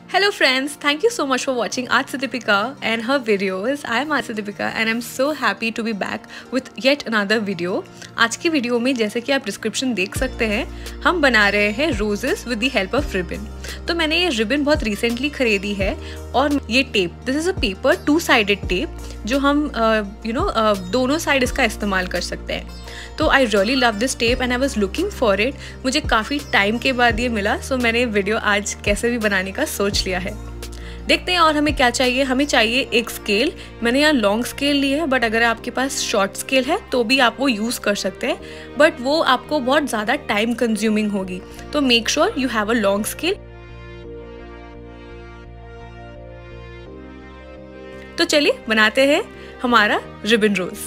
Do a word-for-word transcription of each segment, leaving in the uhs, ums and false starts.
Hello friends, thank you so much for watching Art से Deepika and her videos. I am Art से Deepika and I'm so happy to be back with yet another video. आज की video में जैसे कि आप description देख सकते हैं, हम बना रहे हैं roses with the help of ribbon. तो मैंने ये रिबन बहुत रिसेंटली खरीदी है और ये tape, this is a paper two sided tape जो हम यू नो दोनों साइड इसका इस्तेमाल कर सकते हैं। तो I really love this tape and I was looking for it. मुझे काफ़ी टाइम के बाद ये मिला, सो so मैंने वीडियो आज कैसे भी बनाने का सोच लिया है। देखते हैं और हमें क्या चाहिए। हमें चाहिए एक स्केल। मैंने यहाँ लॉन्ग स्केल ली है, बट अगर आपके पास शॉर्ट स्केल है तो भी आप वो यूज़ कर सकते हैं, बट वो आपको बहुत ज़्यादा टाइम कंज्यूमिंग होगी। तो make sure you have a long scale. तो चलिए बनाते हैं हमारा रिबन रोज।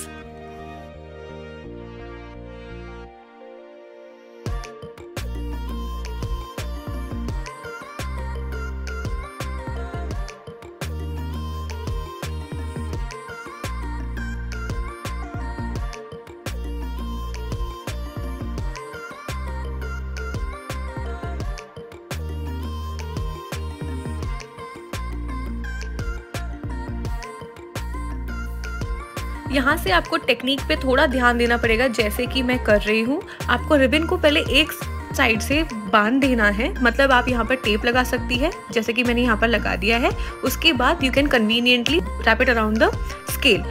यहाँ से आपको टेक्निक पे थोड़ा ध्यान देना पड़ेगा, जैसे कि मैं कर रही हूँ। आपको रिबन को पहले एक साइड से बांध देना है, मतलब आप यहाँ पर टेप लगा सकती है, जैसे कि मैंने यहाँ पर लगा दिया है। उसके बाद you can conveniently wrap it around the scale.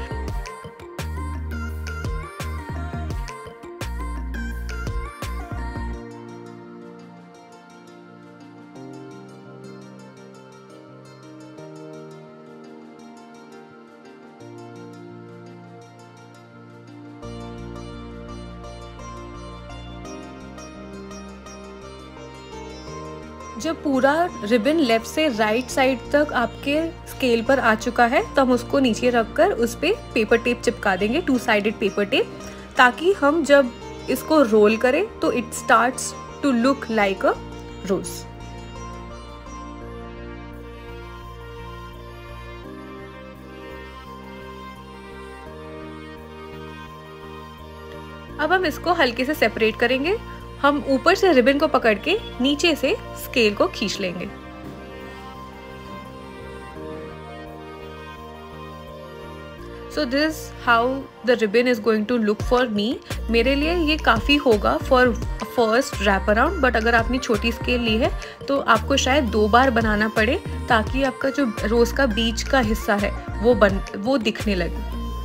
जब पूरा रिबन लेफ्ट से राइट साइड तक आपके स्केल पर आ चुका है, तो हम उसको नीचे रखकर उस पर पेपर टेप चिपका देंगे, टू साइडेड पेपर टेप, ताकि हम जब इसको रोल करें तो it starts to look like a rose. अब हम इसको हल्के से सेपरेट करेंगे। हम ऊपर से रिबन को पकड़ के नीचे से स्केल को खींच लेंगे। So this how the ribbon is going to look for me. मेरे लिए ये काफ़ी होगा for first wrap around, but अगर आपने छोटी स्केल ली है तो आपको शायद दो बार बनाना पड़े, ताकि आपका जो रोज का बीच का हिस्सा है वो बन वो दिखने लगे।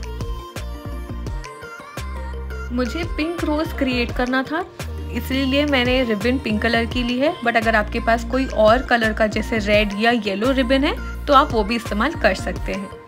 मुझे पिंक रोज क्रिएट करना था, इसलिए मैंने रिबन पिंक कलर की ली है, बट अगर आपके पास कोई और कलर का जैसे रेड या येलो रिबन है तो आप वो भी इस्तेमाल कर सकते हैं।